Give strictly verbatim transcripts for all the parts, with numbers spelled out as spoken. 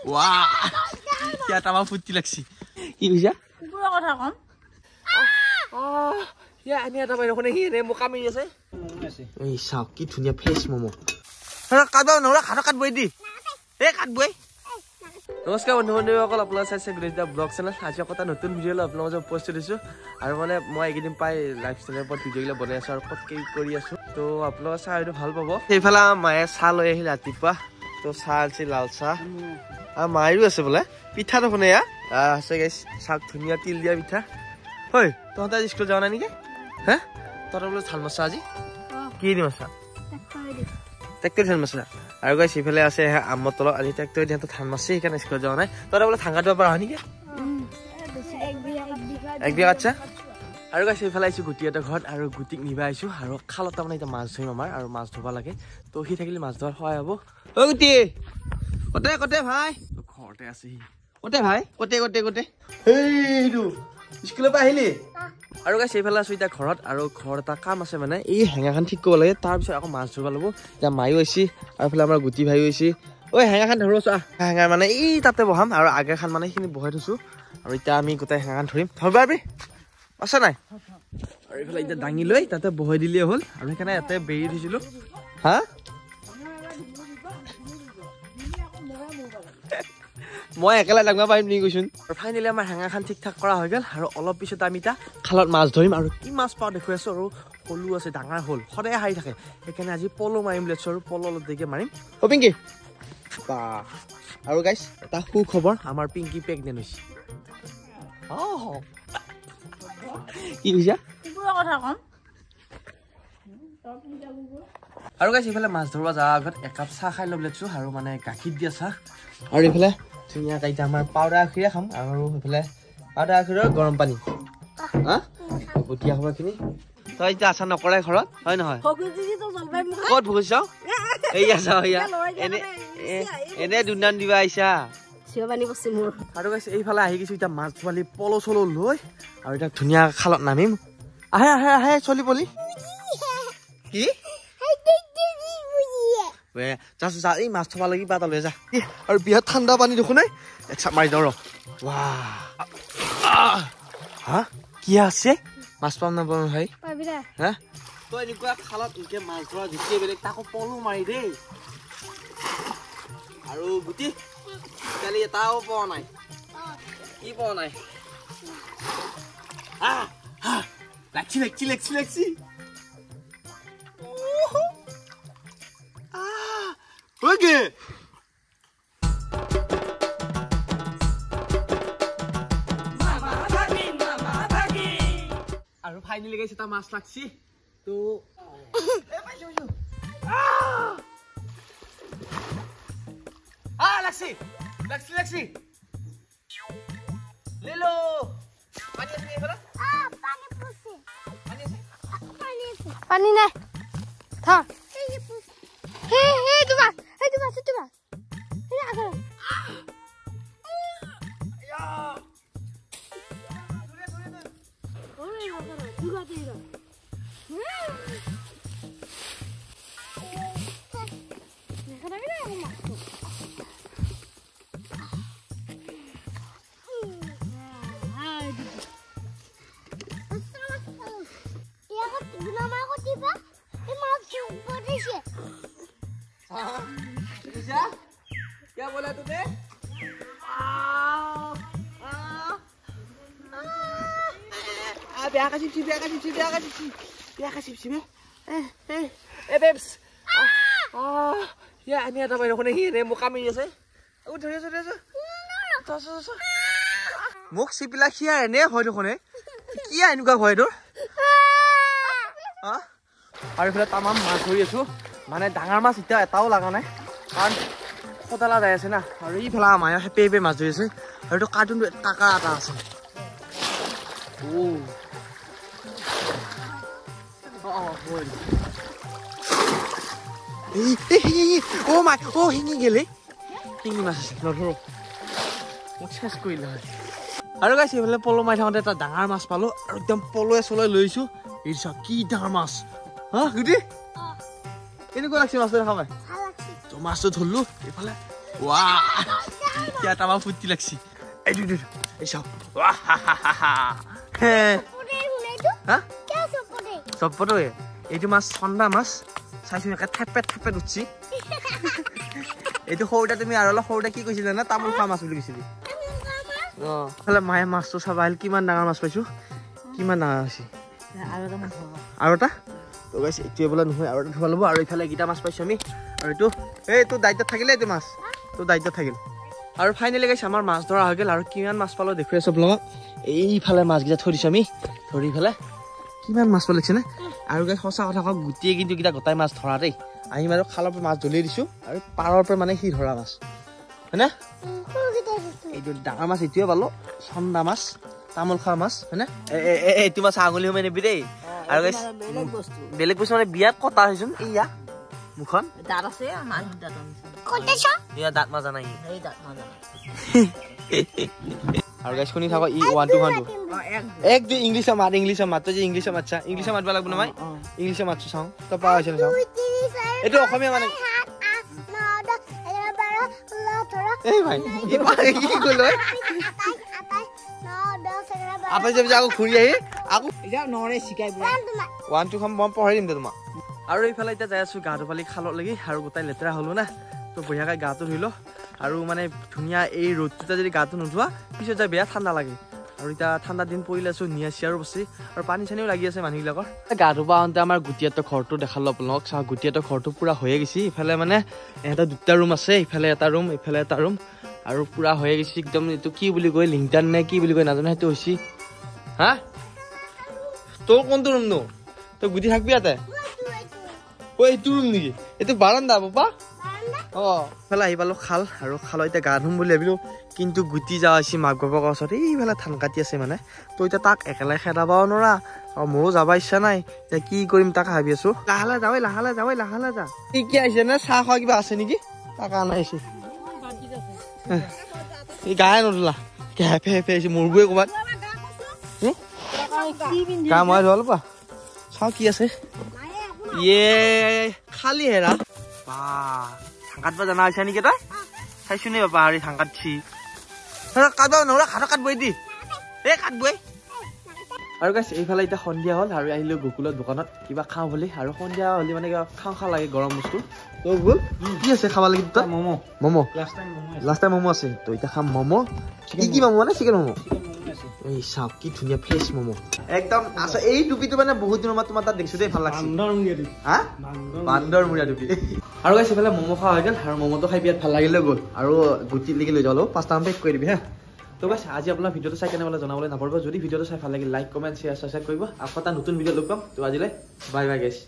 Wow. Ya tamam futti লাগছি কি কইছা পুরা কথা কম আহ ইয়া আনি এটা বাইরে কোনে হিনে মুকা মিলি আছে এই সাও কি ধুনিয়া ফেস মোমো হরা কাদা নৰা খানা কাট বই দি এ কাট বই নমস্কাৰ বন্ধু বান্ধৱীসকল আপোনালোক চাইছে গ্ৰেজদা ব্লগ চেনেল আজি কথা নতুন ভিডিঅ' লৈ আপোনালোকক পোষ্ট দিছো আৰু মানে মই এইকেইদিন পাই লাইফ ষ্টাইলৰ ওপৰত ভিডিঅ'বিলাক বনাই আছো আৰু কত কি কৰি আছো তো আপোনালোক চাই এইটো ভাল পাব সেইফালে মায়ে চাহ লৈ আহিল ৰাতিপুৱা তো চাহ আছে লাল চাহ আৰু মায়ো আছে বোলে পিঠা দেখোন এয়া আছে গাইছ চাক ধুনীয়া তিল দিয়া পিঠা হয় তহঁতে আজি স্কুল যাৱ না নেকি হে তহঁতৰ বোলে ধান মচা আজি কি দি মচা ট্ৰেক্টৰ ধান মচা আৰু গাইছ ইফালে আছে আমৰ তলত আজি ট্ৰেক্টৰ দিয়াটো ধান মাছে সেইকাৰণে স্কুল যোৱা নাই তহঁতে বোলে ধান কাটিব পাৰা হয় নেকি এক বিঘা আচ্ছা আৰু গাইছ ইফালে আহিছোঁ গুটি এটা ঘৰত আৰু গুটিক নিবা আহিছোঁ আৰু খালত তাৰমানে এতিয়া মাছ ধৰিম আমাৰ আৰু মাছ ধৰিব লাগে তো সি থাকিলে মাছ ধৰাৰ সহায় হ'ব অ গুটি কতে কতে ভাই ঘৰতে আছে সি কতে ভাই কতে কতে কতে হেইটো স্কুলৰ পৰা আহিলি আৰু গাইছ এইফালে আছো এতিয়া ঘৰত আৰু ঘৰত এটা কাম আছে মানে এই হেঙাখন ঠিক কৰিব লাগে তাৰপিছত আকৌ মাছ ধৰিব লাগিব এতিয়া মায়ো আহিছে আৰু এইফালে আমাৰ গুটি ভাইও আহিছে ঐ হেঙাখন ধৰো চোৱা হেঙা মানে এই তাতে বহাম আৰু আগেখন মানে সেইখিনি বহাই থৈছোঁ আৰু এতিয়া আমি গোটেই হেঙাখন ধৰিম ধৰিব পাৰিবি আছে নাই আৰু এইফালে এতিয়া দাঙি লৈ তাতে বহাই দিলেই হ'ল আৰু সেইকাৰণে ইয়াতে বেৰি থৈছিলোঁ হা মই একেলা ডাঙৰ পাৰিম নি কৈছোন আৰু ফাইনেলি আমাৰ হেঙাখন ঠিক ঠাক কৰা হৈ গ'ল আৰু অলপ পিছত আমি এতিয়া খালত মাছ ধৰিম আৰু কি মাছ পাওঁ দেখুৱাই আছো আৰু পলু আছে ডাঙৰ হ'ল সদায় হাৰি থাকে সেইকাৰণে আজি পল মাৰিম বুলি আছো আৰু পল অলপ দেৰিকে মাৰিম অ পিংকি বা আৰু গাইছ এটা সুখবৰ আমাৰ পিংকি প্ৰেগনেণ্ট হৈছে কি কৈছা পুৰা কথা কম আৰু গাইছ এইফালে মাছ ধৰিব যোৱাৰ আগত একাপ চাহ খাই ল'ব লৈছোঁ আৰু মানে গাখীৰ দিয়া চাহ আৰু এইফালে ধুনীয়াকৈ এতিয়া আমাৰ পাউডাৰ গাখীৰে খাম আৰু এইফালে পাউডাৰ গাখীৰৰ গৰম পানী হা বটীয়া খবৰখিনি তই এতিয়া আছা নকৰাই ঘৰত হয় নহয় ক'ত ভুগিছ এয়া চাওঁ এয়া এনে এনে দুনান দিবা আহিছা আৰু গাইছ এইফালে আহি গৈছোঁ এতিয়া মাছ পোৱালি পল চল লৈ আৰু এতিয়া ধুনীয়া খালত নামিম আহে আহে আহে চলি পলি কি এই মাছ থবা লাগি বা তালৈ যা আৰু বিয়াত ঠাণ্ডা পানী দেখোন নাই এক চাপ মাৰি দিওঁ ৰ হা কি আছে মাছ পাম নাপাম ভাই হা তই এনেকুৱা খালত এনেকে মাছ ধৰা জুতিয়ে বেলেগ তাকো পলু মাৰি দেই আৰু গুটি কালি এটাও পোৱা নাই কি পোৱা নাই লাগছি লাগছি লাগছি লাগছি ওকে আৰু ফাইনেলি গাইছ এটা মাছ লাগছি তো লাগছি লাগছি লাগছি লেলো পানী আছে নি এফালে পানী পুছে পানী আছে পানী আছে পানী নাই থা হে হে দুবা হে দুবা দুবা হে আগৰ ইয়া দূরে দূরে দূরে ওই আগৰ দুবা দুবা দেখা লাগে না মাছ क्या बोला तूने biar kasih sih biar kasih sih biar kasih sih biar kasih sih eh eh eh babes ah ya ini ada apa ini ini muka ini sih udah ya sudah sudah tuh tuh tuh muk si pila kia ini hoy tuh kone kia ini juga hoy tuh ah hari pila tamam mas hoy itu mana dangar mas itu tahu lah kan kan kotala যায় আছে না আৰু ই ফলা মায়া হেপে হেপে মাছ ধৰিছে আৰু তো cartoon কাকা এটা আছে ও অ হয় ও মাই ও হিঙি গেলে হিঙি মাছ আছে নধৰো মোক চেছ কৰিলে হয় আৰু গাইছ এইফালে পল মাৰি থাকোঁতে এটা ডাঙৰ মাছ পালো আৰু একদম পলয়ে চলয়ে লৈছো এই চাওক কি ডাঙৰ মাছ হা গুটি কেনেকুৱা লাগছে মাছটো খাব তো মাছটো ধৰলো এইফালে ৱাহ ইয়াত আমাৰ ফুটি লাগছি এইটো এই চাও চপটো এইটো মাছ চন্দা মাছ চাইছো একে থেপেট থেপেট উঠছি এইটো সৰুতে তুমি আৰু অলপ সৰুতে কি কৈছিলা না তামোল খোৱা মাছ বুলি কৈছিলি অ ফালে মায়ে মাছটো চাবা আহিল কিমান ডাঙৰ মাছ পাইছো কিমান ডাঙৰ হৈছে আৰু এটা তো গাইছ এইটোৱে বোলে নহয় আৰু এটা ধোৱা ল'ব আৰু এইফালে এইকেইটা মাছ পাইছো আমি আৰু এইটো এই তোৰ দায়িত্বত থাকিলে এইটো মাছ তোৰ দায়িত্বত থাকিল আৰু ফাইনেলি গাইছ আমাৰ মাছ ধৰা হৈ গ'ল আৰু কিমান মাছ পালো দেখুৱাই চব লগত এইফালে মাছকেইটা থৈ দিছো আমি ধৰি পেলাই কিমান মাছ পালিছে নে আৰু গাইছ সঁচা কথা কওঁ গোটেই কিন্তু কেইটা গোটাই মাছ ধৰা দেই আহিম আৰু খালৰ পৰা মাছ দলিয়াই দিছো আৰু পাৰৰ পৰা মানে সি ধৰা মাছ হয়নে এইটো ডাঙৰ মাছ এইটোৱে পালো চন্দা মাছ তামোল খোৱা মাছ হয়নে এইটো মাছ আঙুলি সোমাই নিবি দেই আৰু গাইছ বেলেগ বস্তু মানে বিয়াত কটা হৈছোন এইয়া মুখন দাঁত আছে দাঁত মাজা নাই আৰু গাইছ শুনি থাকক ই ওৱান টু ওৱান টু এক দুই ইংলিছত মাত ইংলিছত মাত তই যে ইংলিছত মাতছা ইংলিছত মাতবা লাগব নহয় ইংলিছত মাতছো চাওঁ তই পাৰা হৈছে চাওঁ এইটো অসমীয়া মানে এই ভাই কি কল আপনি যে আকৌ ঘূৰি আহি আকৌ নৰে শিকাই ওৱান টু খন মই পঢ়াই দিম দে তোমাক আৰু এইফালে এতিয়া যাই আছো গা ধুপালি খালত লাগি আৰু গোটাই লেতেৰা হলো না তো বঢ়িয়াকৈ গাটো ধুই ল আৰু মানে ধুনীয়া এই ৰ'দটোতে যদি গাটো নোধোৱা পিছত যায় বেয়া ঠাণ্ডা লাগে আৰু এতিয়া ঠাণ্ডা দিন পৰিলে আছো নিয়া চিয়াৰো বস্তি আৰু পানী চানীও লাগি আছে মানুহবিলাকৰ গা ধুবা আহোঁতে আমাৰ গুটিয়াতৰ ঘৰটো দেখালো আপোনালোকক চাওঁ গুটিয়াতৰ ঘৰটো পুৰা হৈয়ে গৈছে ইফালে মানে এটা দুটা ৰুম আছে ইফালে এটা ৰুম ইফালে এটা ৰুম আৰু পুৰা হৈয়ে গৈছে একদম এইটো কি বুলি কয় লিংটান নে কি বুলি কয় নাজানো সেইটো হৈছে হা তোৰ কোনটো ৰুম নো তই গুটি থাকবি ইয়াতে ঐ এইটো ৰুম নেকি এইটো বাৰান্দা পাপা অ ইফালে আহি পালো খাল আৰু খালত এতিয়া গা ধুম বুলি ভাবিলো কিন্তু গুটি যাওঁ হৈছে মাক বাপেকৰ ওচৰত এইফালে ধান কাটি আছে মানে তো এতিয়া তাক একেলগে খেদাবও নোৱাৰা আৰু মোৰো যাব ইচ্ছা নাই এতিয়া কি কৰিম তাক ভাবি আছো লাহে যাওঁ লাহে যাওঁ লাহে যা কি কি আহিছে নে চাহ খোৱা কিবা আছে নেকি তাক আনা আহিছে এই গায়ে নধলা হেফে হেফে আহিছে মৰবুৱে ক'ৰবাত গা মই ধোৱা অলপ চাওঁ কি আছে ইয়ে খালি হেৰা বা ধাংকাত বা জানা হৈছে নেকি তই চাইছো নে বাবা হেৰি ধাংকাত চি কাটবা নহ'লে খাটা কাটবই দি এই কাটবই আৰু গাইছ এইফালে এতিয়া সন্ধিয়া হ'ল আৰু আহিলো গকুলৰ দোকানত কিবা খাওঁ বুলি আৰু সন্ধিয়া হ'লে মানে কিবা খাওঁ খাওঁ লাগে গৰম বস্তু তো গ'ল কি আছে খাব লাগে তই ম'ম' ম'ম' লাষ্ট টাইম ম'ম' আছে তো এতিয়া খাম ম'ম' কি কি ম'ম' মানে চিকেন ম'ম' এই চাওক কি ধুনীয়া ফ্ৰেছ ম'ম' একদম আছে এই টুপিটো মানে বহুত দিনৰ মই তোমাৰ তাত দেখিছো দেই ভাল লাগছে হা বান্দৰ মুৰীয়া টুপি আৰু গাইছ এইফালে ম'ম' খোৱা হৈ গ'ল আৰু ম'ম'টো খাই বিৰাট ভাল লাগিলে গ'ল আৰু গুটি লিখি লৈ যাওঁ পাঁচটামান পেক কৰি দিবি হা তো গাইছ আজি আপোনাৰ ভিডিঅ'টো চাই কেনেকৈ জনাবলৈ নাপাহৰিব যদি ভিডিঅ'টো চাই ভাল লাগিল লাইক কমেণ্ট শ্বেয়াৰ ছাবস্ক্ৰাইব কৰিব আকৌ এটা নতুন ভিডিঅ' লগ পাম তো আজিলৈ বাই বাই গাইছ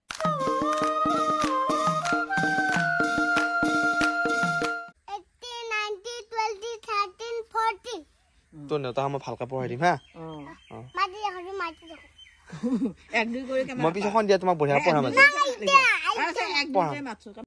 তো নেতা মই ভালকৈ পঢ়াই দিম হা মই পিছত সন্ধিয়া তোমাক বঢ়িয়া পঢ়াম আজি